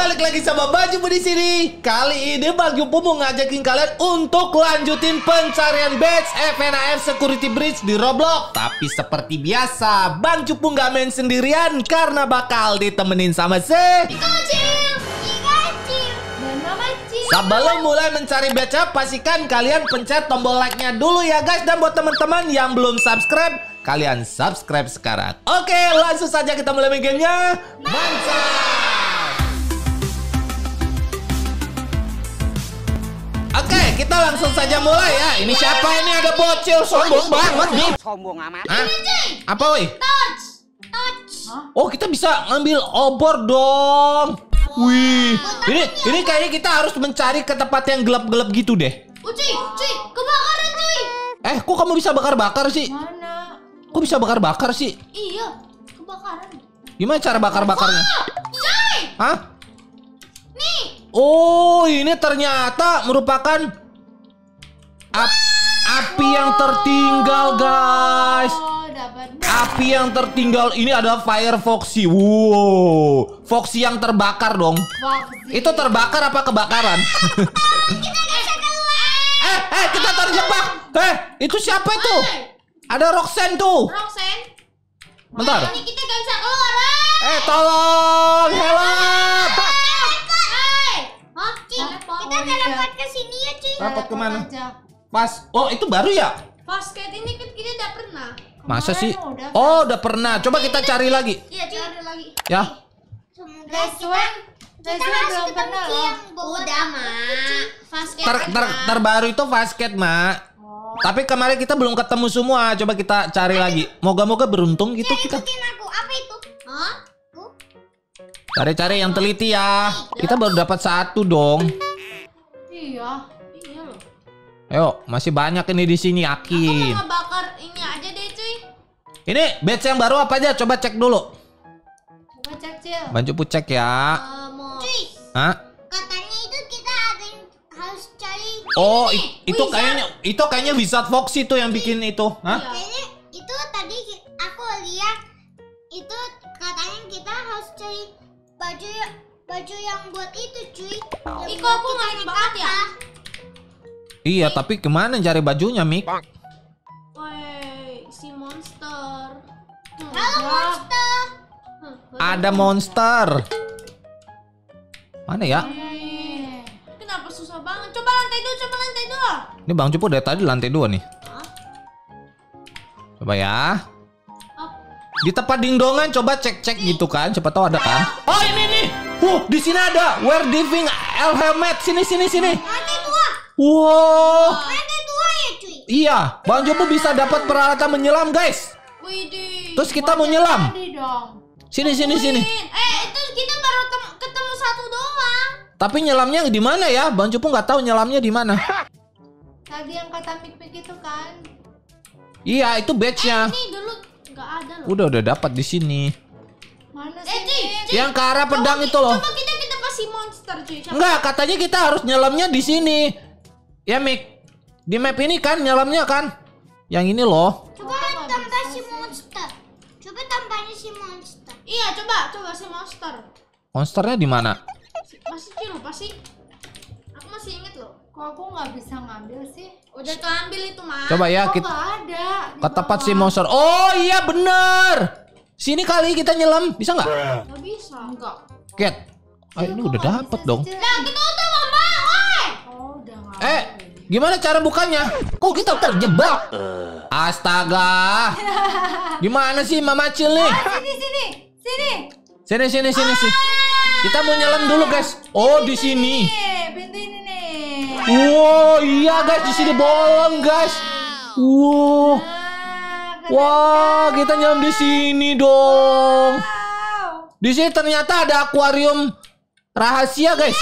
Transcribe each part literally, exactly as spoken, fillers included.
balik lagi sama Bang Jupu di sini. Kali ini Bang Jupu mau ngajakin kalian untuk lanjutin pencarian badge F N A F Security Breach di Roblox. Tapi seperti biasa, Bang Jupu nggak main sendirian karena bakal ditemenin sama si Kocil, Pikachu, dan Mama Cil. Sebelum mulai mencari badge, pastikan kalian pencet tombol like-nya dulu ya guys. Dan buat teman-teman yang belum subscribe, kalian subscribe sekarang. Oke, langsung saja kita mulai main gamenya. Mantap! Oke, kita langsung saja mulai ya. Ini siapa ini? Ada bocil sombong banget nih. Sombong amat. Hah? Apa woi? Touch, touch. Oh, kita bisa ngambil obor dong. Wih, ini ini kayaknya kita harus mencari ke tempat yang gelap-gelap gitu deh. Uci, cuy, kebakaran cuy. Eh, kok kamu bisa bakar-bakar sih? Mana? Kok bisa bakar-bakar sih? Iya, kebakaran. Gimana cara bakar-bakarnya? Cuy, Hah? nih. Oh, ini ternyata merupakan ap api yang tertinggal, guys. Oh, dapat. Api yang tertinggal ini adalah Fire Foxy. Wow, Foxy yang terbakar dong. Foxy. Itu terbakar apa kebakaran? Kita bisa keluar. eh, eh, kita terjebak. Eh, itu siapa itu? Ada Roxanne tuh. Roxanne. Bentar. Ini kita gak bisa keluar. Eh, tolong, help. Hah, Ci, kita teleport ke sini ya, Ci. Teleport kemana? Pas. Oh, itu baru ya? Basket ini kan kita udah pernah. Masa sih? Oh, udah pernah. Coba kita cari lagi. Iya, Ci. Ada lagi. Ya. Restoran. Kita harus ketemu Ci yang udah, Mak. Basket. Ter, ter, terbaru itu basket, Mak. Tapi kemarin kita belum ketemu semua. Coba kita cari lagi. Moga-moga beruntung gitu kita. Ikutin aku. Apa itu? Hah? Cari-cari yang teliti ya. Kita baru dapat satu dong. Iya. Iya loh. Ayo, masih banyak ini di sini, Aku yakin. mau ngebakar ini aja deh, cuy. Ini badge yang baru apa aja? Coba cek dulu. Coba cek, Cil. Bang Jupu cek ya. Cuy, Hah? katanya itu kita ada yang harus cari. Oh, Ini, i- itu wizard. kayaknya itu kayaknya Wizard Foxy tuh yang bikin itu. Hah? Kayaknya itu tadi aku lihat itu katanya kita harus cari baju baju yang buat itu, cuy. Iko, aku nggak banget ya. Iya, tapi kemana cari bajunya, Mik? Woi, si monster. Halo monster. Ada monster. Mana ya? Kenapa susah banget? Coba lantai dua, coba lantai dua. Ini Bang Jupu dari tadi lantai dua nih. Coba ya. Di tempat dingdongan coba cek-cek gitu kan, siapa tahu ada kan. Oh, ini nih. Huh, di sini ada Wear Diving L Helmet. Sini sini sini. Lantai dua. Wow. Lantai dua ya, cuy. Iya, Bang Jupu bisa dapat peralatan menyelam, guys. Widih. Terus kita mau nyelam. Tadi dong. Sini sini sini. Eh, itu kita baru tem- ketemu satu doang. Tapi nyelamnya di mana ya? Bang Jupu nggak tahu nyelamnya di mana. Tadi yang kata Mik-Mik itu kan. Iya, itu badge-nya. Ini dulu nggak ada loh. Udah udah dapat di sini. Mana sih? Eh, cuy, cuy. Yang ke arah pedang Coba itu loh. Coba kita kita pasti monster, cuy. Coba. Enggak, katanya kita harus nyelamnya di sini. Ya, Mik. Di map ini kan nyelamnya kan. Yang ini loh. Coba tambah si monster. Coba tambahnya si monster. Iya, coba, coba si monster. Monsternya di mana? Masih cuy lupa sih. Aku masih inget loh. Kok aku nggak bisa ngambil sih? Udah keambil itu, Mas. Coba ya Kok kita nggak ada? ke tempat si monster. Oh iya bener. Sini kali kita nyelam. Bisa nggak? Nggak bisa. Enggak. Cat. Ah, ini udah dapet dong. Nah, kita udah mama, woi. Oh, udah nggak. Eh, gimana cara bukanya? Kok kita terjebak? Astaga. Gimana sih Mama Cil nih? Sini, sini, sini. Sini sini sini sih. Kita mau nyelam dulu, guys. Oh, di sini. Nih, pintu ini nih. Wow, iya guys, di sini bolong, guys. Wow. Nah, keren Wah, kita nyelam di sini dong. Wow. Di sini ternyata ada akuarium rahasia, guys.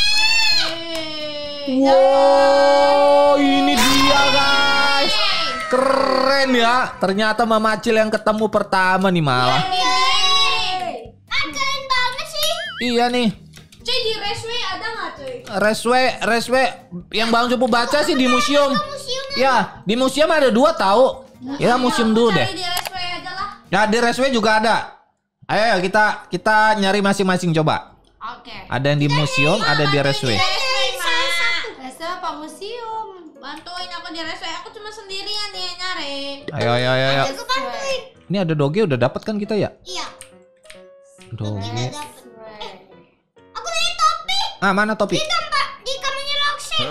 Wow, ini dia, guys. Keren ya. Ternyata Mama Cil yang ketemu pertama nih malah. Ah, keren banget sih. Iya nih. Cuy, di raceway ada nggak, cuy? Raceway, raceway yang Bang Jupu baca sih di museum. Museum. Ya, di museum ada dua tahu. Ya, museum dulu deh. Cari di raceway aja lah. Ya, di raceway juga ada. Ayo kita kita nyari masing-masing coba. Oke. Oke. Ada yang di museum, ada di raceway. Salah satu. Rasa apa museum? Bantuin aku di raceway. Aku cuma sendirian nih nyari. Ayo, ayo, ayo, ayo. Aku bantuin. Ini ada doge udah dapat kan kita ya? Iya. Doge. Kita dapat. Eh, aku tadi topi. Ah, mana topi? Di tempat di kamarnya Roxanne.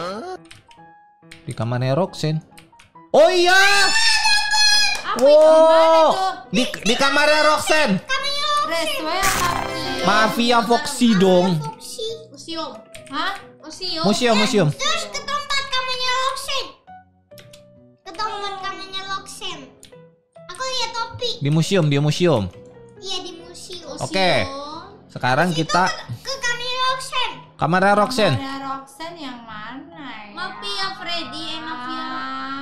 Di kamarnya Roxanne. Oh iya. Apa itu? Mana Wow. tuh? Di di kamarnya Roxanne. Kamarnya Roxanne. Raceway apa museum? Mafia Foxy dong. Foxy. Museum. Hah? Museum. Museum, museum. Terus ke tempat kamarnya Roxanne. Ke tempat kamarnya Roxanne. Aku lihat topi. Di museum, di museum. Iya di museum. Oke. Sekarang kita Ke kamarnya Roxanne. kamarnya Roxanne. Ada Roxanne yang mana ya? Mafia Freddy, eh mafia. Ah.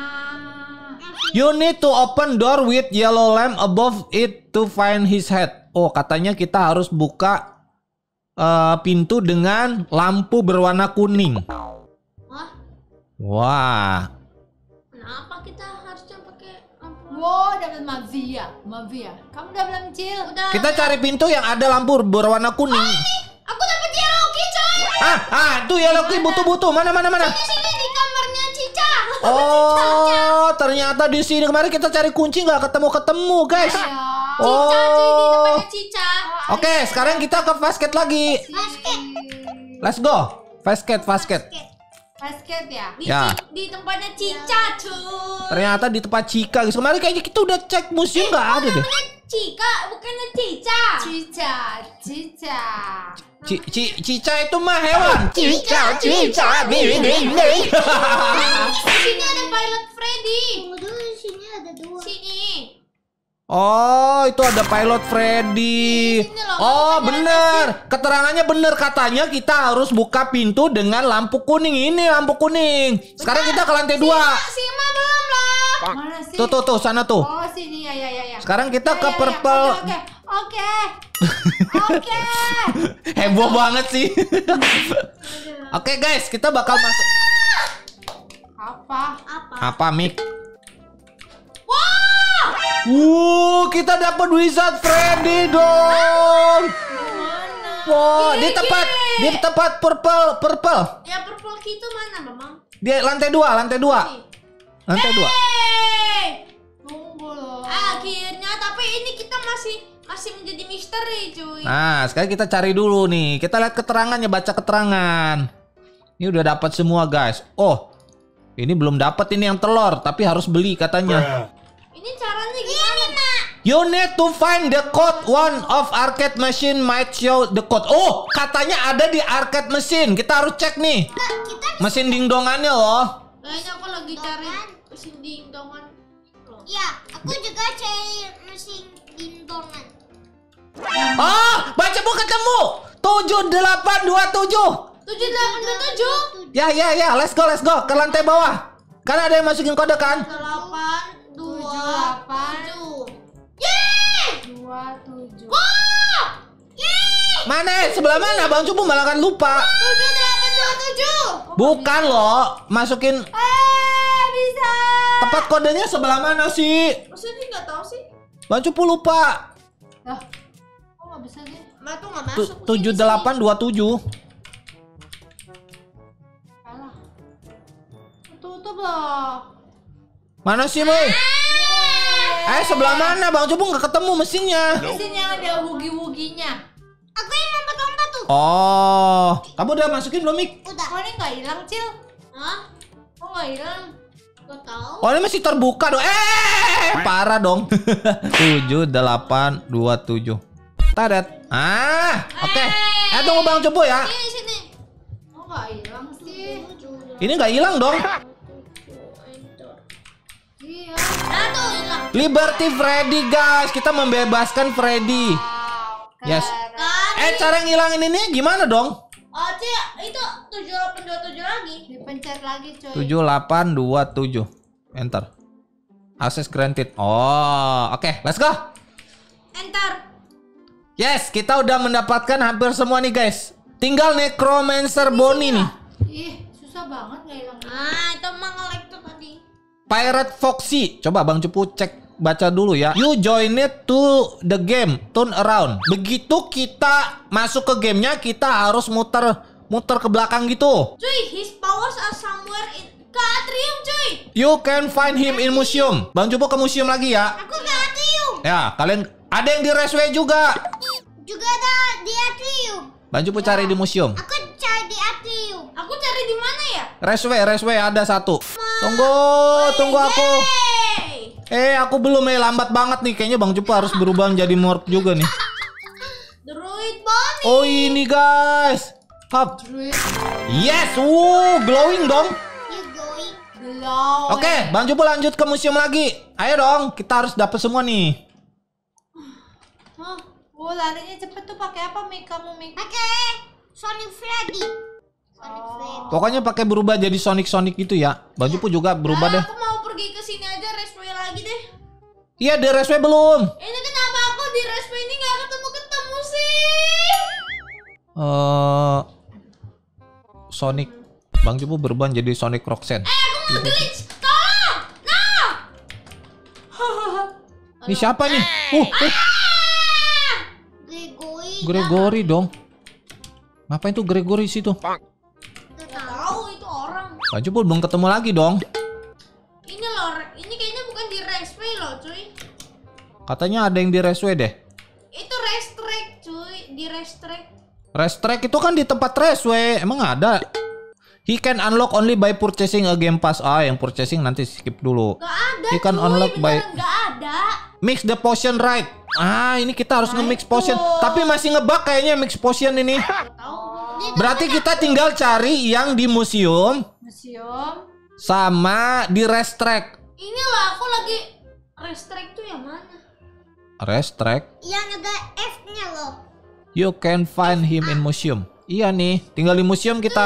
You need to open door with yellow lamp above it to find his head. Oh, katanya kita harus buka eh, pintu dengan lampu berwarna kuning. Wah, Wah. kenapa kita harusnya pakai lampu? Wow, dapat mafia, mafia. Kamu udah belum Cil? Udah. Kita cari pintu yang ada lampu berwarna kuning. Aku dapat yellow key, coy. Ah, ah, itu yellow key butuh-butuh. Mana, mana, mana? Di sini di kamarnya Cica. Oh, ternyata di sini kemarin kita cari kunci nggak ketemu-ketemu, guys. Ya. Cica, cuy, di Oh. tempatnya Cica. Oke, sekarang kita ke basket lagi. Basket. Let's go. Basket, basket. Basket ya? Di, Ya. Ci- di tempatnya Cica, cuy. Ternyata di tempat Cika, guys. Kemarin kayaknya kita udah cek museum nggak ada deh. Cika, bukannya Cica. Cica, Cica. Ci, ci, Cica itu mah hewan. Cica, Cica, bing, bing, bing. Di sini ada pilot Freddy. Tunggu dulu di sini ada dua. Sini. Oh, itu ada pilot Freddy. Sini loh, Oh, makanya bener. Keterangannya bener, katanya kita harus buka pintu dengan lampu kuning. Ini lampu kuning. Sekarang kita ke lantai dua. Sima belum lah. Mana sih? Tuh, tuh, tuh, sana tuh. Oh, sini ya, ya, ya, ya. Sekarang kita Ya, ke ya, ya. purple. Oke, oke. Oke. Heboh banget sih. Oke, guys, kita bakal masuk. Apa? Apa? Apa, Mik? Wow, kita dapat wizard Freddy dong. Mana? Wow, di tempat di tempat purple, purple. Ya purple key itu mana, Mamang? Di lantai dua, lantai dua, lantai dua. Hey! Tunggu loh. Akhirnya, tapi ini kita masih masih menjadi misteri, cuy. Nah, sekarang kita cari dulu nih. Kita lihat keterangannya, baca keterangan. Ini udah dapat semua, guys. Oh, ini belum dapat ini yang telur, tapi harus beli katanya. Ini caranya gimana? You need to find the code. One of arcade machine might show the code. Oh, katanya ada di arcade machine. Kita harus cek nih. Kita Mesin dingdongannya loh. Kayaknya aku lagi cari mesin dingdongan. loh. ya, aku juga cari mesin dingdongan. Oh, baca buku ketemu. tujuh delapan dua tujuh. Tujuh delapan dua tujuh. Ya, ya, ya. Let's go, let's go. Ke lantai bawah. Kan ada yang masukin kode kan? Delapan dua delapan tujuh. dua tujuh. Mana? Sebelah mana? Bang Cupu malah kan lupa. Tujuh delapan dua tujuh. Bukan loh. Masukin Eh, bisa. tepat kodenya sebelah mana sih? Maksudnya nggak tahu sih. Bang Cupu lupa. Lah, kok nggak bisa sih? Mbak tuh nggak Tu- masuk. tujuh delapan dua tujuh. Kalah. Tutup loh. Mana sih, Boy? Eh, sebelah mana? Bang Cupu nggak ketemu mesinnya. Mesin yang ada wugi-wuginya. Aku yang lompat-lompat tuh. Oh, kamu udah masukin belum, Mik? Udah. Kok ini nggak hilang, Cil? Hah? Kok nggak hilang? Gak tahu. Oh, ini masih terbuka dong. Eh, parah dong. tujuh delapan dua tujuh. Tadat. Ah, oke. Eh, tunggu Bang Cupu ya. Sini sini. Kok nggak hilang sih? Ini nggak hilang dong. Iya. Nah tuh hilang. Liberty Freddy, guys. Kita membebaskan Freddy. Wow, Yes. keren. Eh, cara ngilangin ini gimana dong? Oh Cia, itu tujuh delapan dua tujuh lagi. Dipencet lagi, coy. tujuh delapan dua tujuh. Enter. Access granted. Oh, oke. Let's go. Enter. Yes, kita udah mendapatkan hampir semua nih, guys. Tinggal Necromancer Bonnie nih. Ih, susah banget nggak hilang. Ah, itu emang nge-lag tuh tadi. Pirate Foxy. Coba Bang Cupu cek baca dulu ya. You join it to the game, turn around. Begitu kita masuk ke gamenya, kita harus muter muter ke belakang gitu. Cuy, his powers are somewhere in ke atrium cuy. You can find him in museum. Bang Jupo ke museum lagi ya. Aku ke atrium. Ya, kalian ada yang di raceway juga. Juga ada di atrium. Bang Jupo cari di museum. Aku cari di atrium. Aku cari di mana ya? Raceway, raceway ada satu. Tunggu, tunggu aku. Hey. Eh, aku belum eh lambat banget nih. Kayaknya Bang Jupo harus berubah menjadi morph juga nih. Druid Bonnie. Oh, ini guys. Hop. Yes, wuh, glowing dong. You going? Belum. Oke, Bang Jupo lanjut ke museum lagi. Ayo dong, kita harus dapat semua nih. Hah? Oh, larinya cepet tuh pakai apa, Mik? Kamu, Mik? Pakai Sonic Freddy. Sonic Freddy. Pokoknya pakai berubah jadi Sonic-Sonic gitu ya. Bang Jupo juga berubah deh. Aku mau pergi ke sini aja raceway lagi deh. Iya, di raceway belum. Ini kenapa aku di raceway ini nggak ketemu-ketemu sih? Eh Sonic. Bang Jupo berubah jadi Sonic Roxanne. Eh, aku mau glitch. Tolong. No. Ini siapa nih? Uh, uh, Gregory. Gregory dong. Ngapain tuh Gregory situ? Nggak tahu itu orang. Bang Jupo belum ketemu lagi dong. Ini loh, ini kayaknya bukan di raceway loh, cuy. Katanya ada yang di raceway deh. Itu race track, cuy. Di race track. Race track itu kan di tempat raceway. Emang ada? He can unlock only by purchasing a game pass. Ah, yang purchasing nanti skip dulu. Gak ada, He can cuy. unlock by Beneran gak ada. mix the potion right. Ah, ini kita harus nge-mix potion. Tapi masih ngebug kayaknya mix potion ini. Gak tahu. Berarti kita tinggal cari yang di museum Museum. sama di race track. Ini loh, aku lagi race track tuh yang mana? Race track. Yang ada F-nya loh. You can find him in museum. Iya nih, tinggal di museum kita.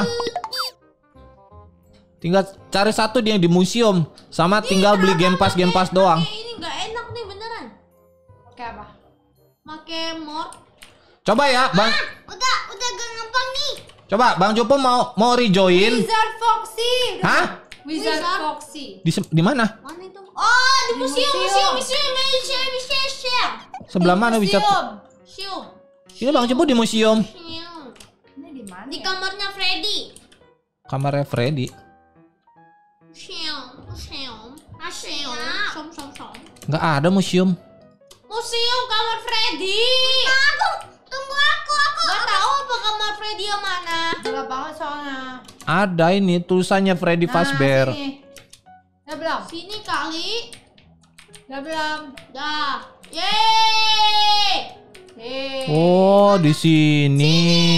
Tinggal cari satu dia yang di museum. Sama tinggal beli game pass game pass doang. Make ini gak enak nih beneran. Pakai apa? Make mod. Coba ya, Bang. Udah, udah gak gampang nih. Coba Bang Jupo mau mau rejoin. Wizard Foxy. Hah? Wizard, Wizard. Foxy. Di se- di mana? Mana itu? Oh, di museum, museum. museum, museum, museum, museum. Sebelah mana bisa? Museum. Museum. Ini Bang Jupo di museum. Museum. Ini di mana? Di ya? kamarnya Freddy. Kamarnya Freddy. Museum, museum, museum, som, som, som. Nggak ada museum. Museum kamar Freddy. Aku, tunggu aku, aku. Gak tahu apa kamar Freddy yang mana. Gelap banget soalnya. Ada ini tulisannya Freddy Fazbear. Nah, sini. Udah belum? Sini kali. Udah belum? Dah. Yeay. Eh. Oh, di sini.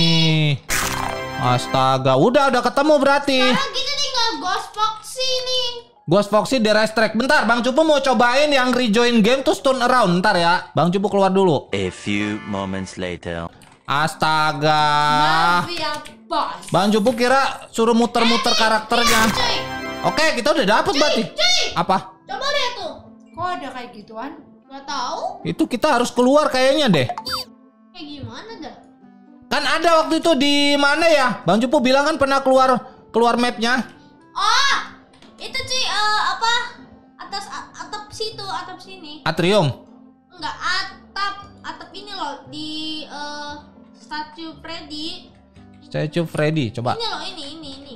Astaga, udah udah ketemu berarti. Sekarang kita tinggal Ghost Foxy nih. Ghost Foxy di race track. Bentar, Bang Cupu mau cobain yang rejoin game terus turn around. Bentar ya. Bang Cupu keluar dulu. A few moments later. Astaga. Mafia Boss. Bang Cupu kira suruh muter-muter karakternya. Cuy. Oke, kita udah dapet berarti. Cuy. Apa? Coba lihat tuh. Kok ada kayak gituan? Gak tahu. Itu kita harus keluar kayaknya deh. Kayak gimana dah? Kan ada waktu itu di mana ya? Bang Cupu bilang kan pernah keluar keluar mapnya. Oh, itu cuy eh, apa? Atas a- atap situ, atap sini. Atrium. Enggak, atap atap ini loh di eh, statue Freddy. Statue Freddy, coba. Ini loh, ini ini ini.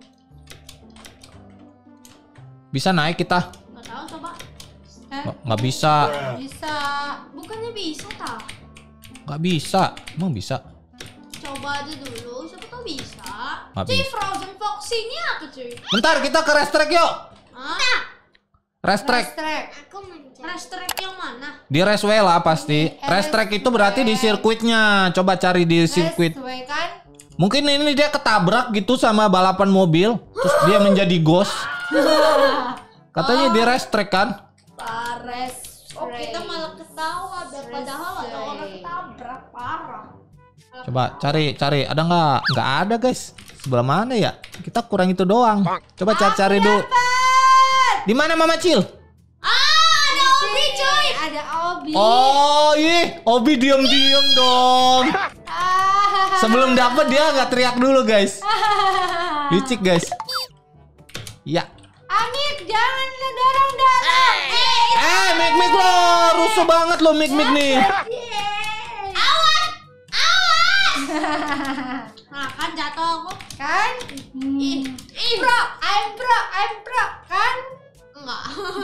Bisa naik kita? Gak tahu, coba. Eh, Nggak- Nggak bisa. bisa. Bukannya bisa tah? Nggak bisa. Emang bisa? Coba aja dulu, siapa tau bisa. Nggak Cuy, bisa. Frozen Foxy ini apa cuy? Bentar, kita ke race track yuk. Hah? Race track. Race track. Aku mencari. Race track yang mana? Di raceway lah pasti. Race track itu berarti di sirkuitnya. Coba cari di sirkuit. Raceway kan? Mungkin ini dia ketabrak gitu sama balapan mobil. Terus dia menjadi ghost. Katanya di race track kan? Race Oh, kita malah ketawa padahal ada orang ketabrak parah. Coba cari, cari. Ada nggak? Nggak ada guys. Sebelah mana ya? Kita kurang itu doang. Coba cari-cari dulu. Di mana Mama Cil? Ah, ada Obi cuy. Ada Obi. Oh, ih, Obi diem-diem dong. Ah. Sebelum dapet dia nggak teriak dulu guys. Licik guys. Ya. Amit, jangan dorong dorong. Eh, Woi, mik-mik lo, rusuh banget lo mik-mik nih. Awas, awas. Nah, kan jatuh aku. Kan? Ih, ih. Pro, I'm pro, I'm pro, kan? Enggak.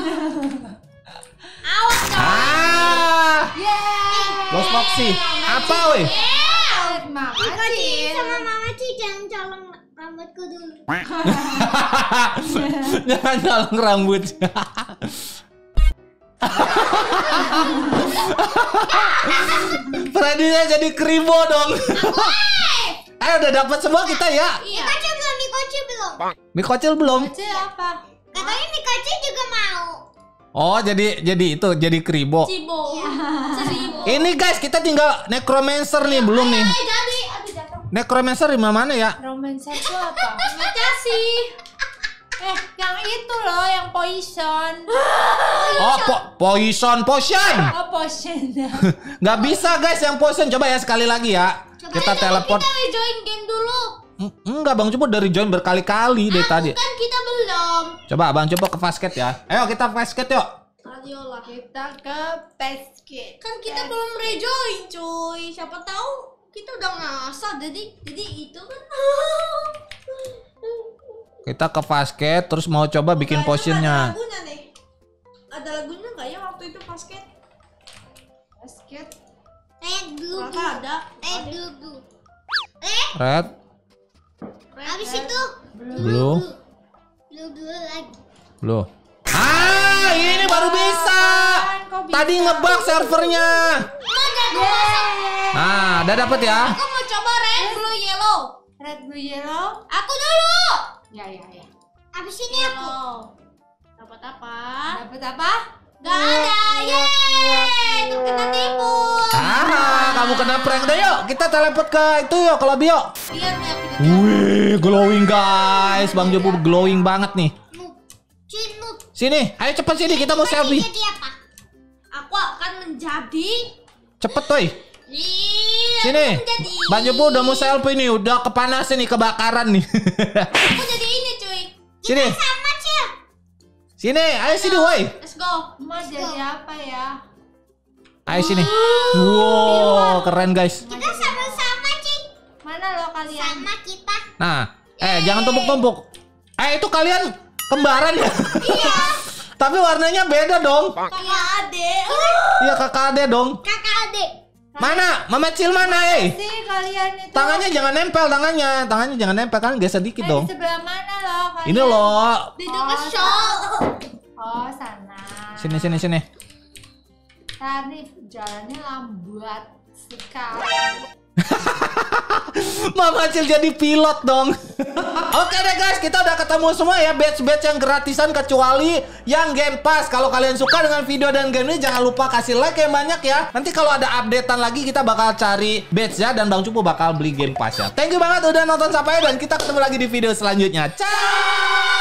Awas dong. Ah, Yeay. Bos Foxy. Apa woi? Mama Mikoci Cil. sama Mama Ci jangan colong rambutku dulu. Jangan colong rambut. Freddy-nya jadi kribo dong. Eh udah dapat semua kita ya. Iya. Mikoci belum, Mikoci belum. Mikocil belum? Cil apa? Katanya Mikoci juga mau. Oh jadi jadi itu jadi kribo. Cibo. Seribu. Ini guys kita tinggal necromancer nih belum nih. Eh, jadi. Aduh, jatuh. Necromancer di mana ya? Romancer itu apa? Makasih. Eh, yang itu loh, yang poison. Oh po poison potion. Oh, potion. Nggak bisa guys yang potion. Coba ya sekali lagi ya. Kita teleport. Kita rejoin game dulu. Mm, Enggak Bang Cupu dari join berkali-kali dari tadi. Kan kita belum. Coba Bang Cupu ke basket ya. Ayo kita basket yuk. Radiolah. Kita ke basket. Kan kita belum rejoin, cuy. Siapa tahu kita udah ngasal. Jadi jadi itu kan. Kita ke basket terus mau coba bikin Kayaknya potionnya. Ada lagunya deh. Ada lagunya nggak ya waktu itu basket? Basket. Red blue Ternyata blue. ada. Red blue blue. Red. Red, Habis itu blue, blue blue lagi. blue. Ah, ini baru bisa. Kok bisa? Tadi ngebug servernya. Nah, udah dapet ya. Aku mau coba red, blue, yellow. Red, blue, yellow. Aku dulu. Ya, ya, ya. Habis ini aku. Yellow. Dapat apa? Dapat apa? Gak ada. Yeay. Terkena tipu. Ah, kamu kena prank deh yuk. Kita teleport ke itu yuk, ke lobby yuk. Lihat nih aku udah. Wih, glowing guys. Bang Jobu glowing banget nih. Noob. Cuy noob. Sini, ayo cepet sini kita mau selfie. Jadi apa? Aku akan menjadi. Cepet toy. Iya. Sini. Aku menjadi. Bang Jobu udah mau selfie nih, udah kepanasan nih, kebakaran nih. Aku jadi ini, cuy. Sini. Sama Cil. Sini, ayo sini woi. Let's go. Mau jadi apa ya? Ayo sini. Wow, keren guys. Kita sama-sama Cil. Mana lo kalian? Sama kita. Nah, eh jangan tumpuk-tumpuk. Eh itu kalian kembaran ya? Iya. Tapi warnanya beda dong. Kakak adek. Iya kakak ade dong. Kakak adik. Mana? Mama Cil mana eh? Sih kalian itu. Tangannya jangan nempel tangannya. Tangannya jangan nempel kan geser dikit Eh, dong. di sebelah mana lo kalian? Ini loh. Di dekat shop. Oh, sana. Sini sini sini. Tarif jalannya lambat sekali. Mama Cil jadi pilot dong. Oke deh guys, kita udah ketemu semua ya badge-badge yang gratisan kecuali yang Game Pass. Kalau kalian suka dengan video dan game ini jangan lupa kasih like yang banyak ya. Nanti kalau ada updatean lagi kita bakal cari badge ya dan Bang Cupu bakal beli Game Pass ya. Thank you banget udah nonton sampai dan kita ketemu lagi di video selanjutnya. Ciao.